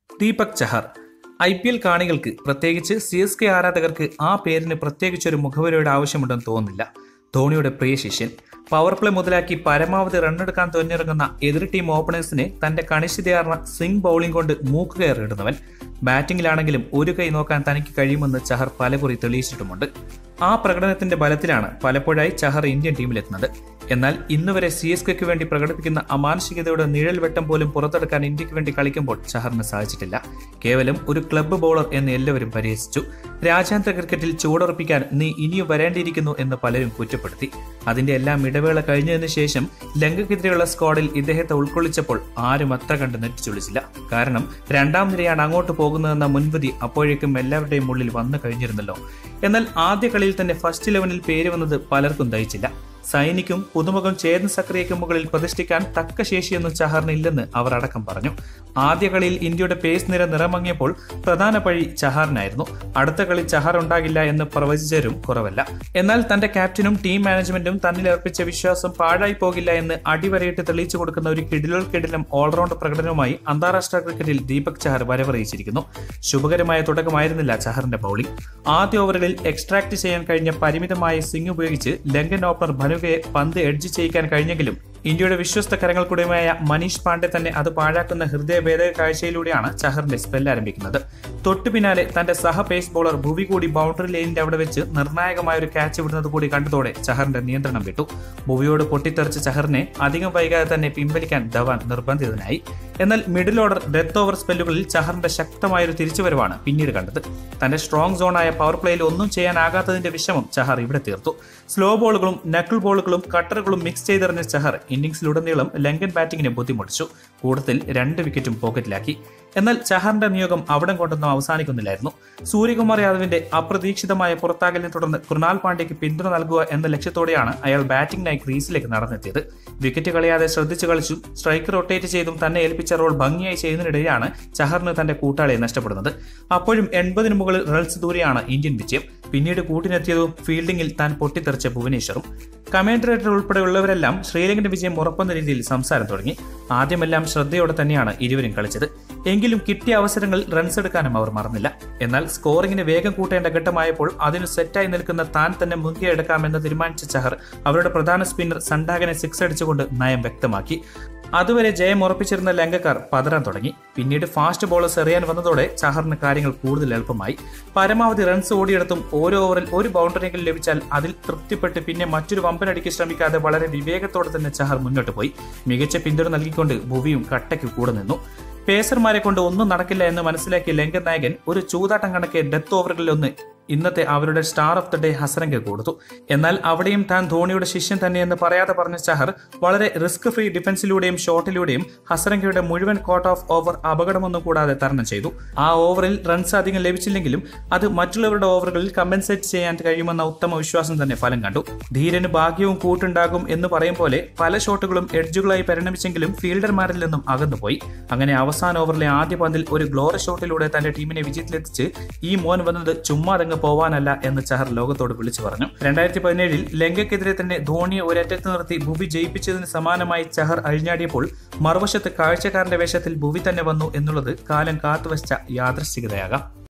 Deepak Chahar IPL കാണികൾക്ക് പ്രത്യേകിച്ച് CSK ആരാധകർക്ക് ആ പേരിന് പ്രത്യേകിച്ചൊരു മുഖവരയുടെ ആവശ്യമുണ്ടെന്ന് തോന്നുന്നില്ല. ധോണിയുടെ പ്രിയ ശിഷ്യൻ. പവർ പ്ലേ മുതലാക്കി പരമാവധി റണ്ണെടുക്കാൻ തുനിഞ്ഞിറങ്ങുന്ന എതിർ ടീം ഓപ്പണേഴ്സിനെ തന്റെ കണിശതയാർന്ന സ്വിംഗ് ബൌളിംഗ് കൊണ്ട് മൂക്കുകയറിയിടുന്നവൻ. ബാറ്റിംഗിലാണെങ്കിലും ഒരു കൈ നോക്കാൻ തനിക്ക് കഴിയുമെന്ന് ചഹർ പലകുറി തെളിയിച്ചിട്ടുമുണ്ട്. ആ പ്രകടനത്തിന്റെ ബലത്തിലാണ് പലപ്പോഴായി ചഹർ ഇന്ത്യൻ ടീമിലെത്തുന്നത്. എന്നാൽ ഇന്നുവരെ CSKയ്ക്ക് വേണ്ടി പ്രകടിപ്പിക്കുന്ന അമാനുഷികതയുടെ നിഴൽ വെട്ടം പോലും പുറത്തെടുക്കാൻ ഇന്ത്യക്ക് വേണ്ടി കളിക്കുമ്പോൾ ചഹറിന് സാധിച്ചിട്ടില്ല. കേവലം ഒരു ക്ലബ്ബ് ബൌളർ എന്ന് എല്ലാവരും പരിഹസിച്ചു. രാജ്യാന്തര ക്രിക്കറ്റിൽ ചുവടുറപ്പിക്കാൻ നീ ഇനിയും വരേണ്ടിയിരിക്കുന്നു എന്ന് പലരും കുറ്റപ്പെടുത്തി. അതിന്റെ എല്ലാം ഇടവേള കഴിഞ്ഞതിന് ശേഷം ലങ്കയ്ക്കെതിരെയുള്ള സ്ക്വാഡിൽ ഇദ്ദേഹത്തെ ഉൾക്കൊള്ളിച്ചപ്പോൾ ആരും അത്ര കണ്ട് നെറ്റിച്ചൊളിച്ചില്ല. കാരണം രണ്ടാം നിരയാണ് അങ്ങോട്ട് പോകുന്നതെന്ന മുൻവിധി അപ്പോഴേക്കും എല്ലാവരുടെയും ഉള്ളിൽ വന്നു കഴിഞ്ഞിരുന്നല്ലോ. എന്നാൽ ആദ്യ കളിയിൽ തന്നെ ഫസ്റ്റ് 11-ൽ പേര് വന്നത് പലർക്കും ദഹിച്ചില്ല. സൈനിക്കും പുതുമുഖം ചേതൻ സക്രിയയ്ക്കും മുകളിൽ പ്രതിഷ്ഠിക്കാൻ തക്ക ശേഷിയൊന്നും ചഹറിന് ഇല്ലെന്ന് അവർ അടക്കം പറഞ്ഞു. ആദ്യ കളിയിൽ ഇന്ത്യയുടെ പേസ് നിര നിറമങ്ങിയപ്പോൾ പ്രധാന പഴി ചഹറിനായിരുന്നു. അടുത്ത കളി ചഹർ ഉണ്ടാകില്ല എന്ന് പ്രവചിച്ചവരും കുറവല്ല. എന്നാൽ തന്റെ ക്യാപ്റ്റനും ടീം മാനേജ്മെന്റും തന്നിൽ അർപ്പിച്ച വിശ്വാസം പാഴായി പോകില്ല എന്ന് അടിവരയിട്ട് തെളിയിച്ചു കൊടുക്കുന്ന ഒരു കിടിലം ഓൾറൗണ്ട് പ്രകടനവുമായി അന്താരാഷ്ട്ര ക്രിക്കറ്റിൽ ദീപക് ചഹർ വരവറിയിച്ചിരിക്കുന്നു. ശുഭകരമായ തുടക്കമായിരുന്നില്ല ചഹറിന്റെ ബൌളിംഗ്. ആദ്യ ഓവറുകളിൽ എക്സ്ട്രാക്ട് ചെയ്യാൻ കഴിഞ്ഞ പരിമിതമായ സ്വിംഗ് ഉപയോഗിച്ച് ലങ്കൻ ഓപ്പണർ ഭനുകയെ പന്ത് എഡ്ജ് ചെയ്യിക്കാൻ കഴിഞ്ഞെങ്കിലും ഇന്ത്യയുടെ വിശ്വസ്ത കരങ്ങൾക്കുടമയായ മനീഷ് പാണ്ഡെ തന്നെ അത് പാഴാക്കുന്ന ഹൃദയഭേദക കാഴ്ചയിലൂടെയാണ് ചഹറിന്റെ സ്പെല്ല് ആരംഭിക്കുന്നത്. തൊട്ടു പിന്നാലെ തന്റെ സഹ പേസ് ബോളർ ഭുവി കൂടി ബൗണ്ടറി ലൈനിന്റെ അവിടെ വെച്ച് നിർണായകമായ ഒരു ക്യാച്ച് വിടുന്നത് കൂടി കണ്ടതോടെ ചഹറിന്റെ നിയന്ത്രണം വിട്ടു. ഭുവിയോട് പൊട്ടിത്തെറിച്ച ചഹറിനെ അധികം വൈകാതെ തന്നെ പിൻവലിക്കാൻ ധവാൻ നിർബന്ധിതനായി. എന്നാൽ മിഡിൽ ഓർഡർ ഡെത്ത് ഓവർ സ്പെല്ലുകളിൽ ചഹറിന്റെ ശക്തമായൊരു തിരിച്ചുവരവാണ് പിന്നീട് കണ്ടത്. തന്റെ സ്ട്രോങ് സോണായ പവർ പ്ലേയിൽ ഒന്നും ചെയ്യാനാകാത്തതിന്റെ വിഷമം ചഹർ ഇവിടെ തീർത്തു. സ്ലോ ബോളുകളും നക്കിൾ ബോളുകളും കട്ടറുകളും മിക്സ് ചെയ്തെറിഞ്ഞ ചഹർ ഇന്നിംഗ്സിലുടനീളം ലങ്കൻ ബാറ്റിംഗിനെ ബുദ്ധിമുട്ടിച്ചു. കൂടുതൽ 2 വിക്കറ്റും പോക്കറ്റിലാക്കി. എന്നാൽ ചഹറിന്റെ നിയോഗം അവിടം കൊണ്ടൊന്നും അവസാനിക്കുന്നില്ലായിരുന്നു. സൂര്യകുമാർ യാദവിന്റെ അപ്രതീക്ഷിതമായ പുറത്താകലിനെ തുടർന്ന് കൃണാൽ പാണ്ഡ്യയ്ക്ക് പിന്തുണ നൽകുക എന്ന ലക്ഷ്യത്തോടെയാണ് അയാൾ ബാറ്റിംഗിനായി ക്രീസിലേക്ക് നടന്നെത്തിയത്. വിക്കറ്റ് കളയാതെ ശ്രദ്ധിച്ചു കളിച്ചും സ്ട്രൈക്ക് റൊട്ടേറ്റ് ചെയ്തും തന്നെ ഏൽപ്പിച്ച റോൾ ഭംഗിയായി ചെയ്യുന്നതിനിടെയാണ് ചഹറിന് തന്റെ കൂട്ടാളിയെ നഷ്ടപ്പെടുന്നത്. അപ്പോഴും 80-ന് മുകളിൽ റൺസ് ദൂരെയാണ് ഇന്ത്യൻ വിജയം. പിന്നീട് കൂട്ടിനെത്തിയതും ഫീൽഡിംഗിൽ താൻ പൊട്ടിത്തെറിച്ച ഭുവനേശ്വറും. കമന്റേറ്റർ ഉൾപ്പെടെയുള്ളവരെല്ലാം ശ്രീലങ്കന്റെ വിജയം ഉറപ്പുന്ന രീതിയിൽ സംസാരം തുടങ്ങി. ആദ്യമെല്ലാം ശ്രദ്ധയോടെ തന്നെയാണ് ഇരുവരും കളിച്ചത്. എങ്കിലും കിട്ടിയ അവസരങ്ങളിൽ റൺസ് എടുക്കാനും അവർ മറന്നില്ല. എന്നാൽ സ്കോറിംഗിന് വേഗം കൂട്ടേണ്ട ഘട്ടമായപ്പോൾ അതിന് സെറ്റായി നിൽക്കുന്ന താൻ തന്നെ മുൻകൈയെടുക്കാമെന്ന് തീരുമാനിച്ച ചഹർ അവരുടെ പ്രധാന സ്പിന്നർ സണ്ടാഗനെ 6 അടിച്ചുകൊണ്ട് നയം വ്യക്തമാക്കി. അതുവരെ ജയം ഉറപ്പിച്ചിരുന്ന ലങ്കക്കാർ പതറാൻ തുടങ്ങി. പിന്നീട് ഫാസ്റ്റ് ബോളേഴ്സ് എറിയാൻ വന്നതോടെ ചഹറിന് കാര്യങ്ങൾ കൂടുതൽ എളുപ്പമായി. പരമാവധി റൺസ് ഓടിയെടുത്തും ഓരോ ഓവറിൽ ഒരു ബൗണ്ടറിയെങ്കിലും ലഭിച്ചാൽ അതിൽ തൃപ്തിപ്പെട്ട് പിന്നെ മറ്റൊരു വമ്പനടിക്ക് ശ്രമിക്കാതെ വളരെ വിവേകത്തോടെ തന്നെ ചഹർ മുന്നോട്ട് പോയി. മികച്ച പിന്തുണ നൽകിക്കൊണ്ട് ഭുവിയും കട്ടയ്ക്ക് കൂടെ നിന്നു. പേസർമാരെ കൊണ്ട് ഒന്നും നടക്കില്ല എന്ന് മനസ്സിലാക്കിയ ലങ്കൻ നായകൻ ഒരു ചൂതാട്ടം കണക്കെ ഡെത്ത് ഓവറുകളിലൊന്ന് ഇന്നത്തെ അവരുടെ star of the day Hasaranga കൊടുത്തു. എന്നാൽ അവിടെയും താൻ ധോണിയുടെ ശിഷ്യൻ തന്നെയെന്ന് പറയാതെ പറഞ്ഞ ചഹർ വളരെ റിസ്ക് ഫ്രീ ഡിഫൻസിലൂടെയും ഷോട്ടിലൂടെയും ഹസരംഗയുടെ മുഴുവൻ കോട്ട് ഓഫ് ഓവർ അപകടമൊന്നും കൂടാതെ തരണം ചെയ്തു. ആ ഓവറിൽ റൺസ് അധികം ലഭിച്ചില്ലെങ്കിലും അത് മറ്റുള്ളവരുടെ ഓവറുകളിൽ കമ്പൻസേറ്റ് ചെയ്യാൻ കഴിയുമെന്ന ഉത്തമ വിശ്വാസം തന്നെ ഫലം കണ്ടു. ധീരന് ഭാഗ്യവും കൂട്ടുണ്ടാകും എന്ന് പറയും പോലെ പല ഷോട്ടുകളും എഡ്ജുകളായി പരിണമിച്ചെങ്കിലും ഫീൽഡർമാരിൽ നിന്നും അകന്നുപോയി. അങ്ങനെ അവസാന ഓവറിലെ ആദ്യ പന്തിൽ ഒരു ഗ്ലോറി ഷോട്ടിലൂടെ തന്റെ ടീമിനെ വിജയത്തിലെത്തിച്ച് ഈ മോൻ വന്നത് ചുമ്മാതങ്ങ് പോവാനല്ല എന്ന് ചഹർ ലോകത്തോട് വിളിച്ചു പറഞ്ഞു. 2017-ൽ ലങ്കയ്ക്കെതിരെ തന്നെ ധോണിയെ ഒരറ്റത്ത് നിർത്തി ഭുവി ജയിപ്പിച്ചതിന് സമാനമായി ചഹർ അഴിഞ്ഞാടിയപ്പോൾ മറുവശത്ത് കാഴ്ചക്കാരന്റെ വേഷത്തിൽ ഭുവി തന്നെ വന്നു എന്നുള്ളത് കാലം കാത്തുവച്ച യാദൃശ്ചികതയാകാം.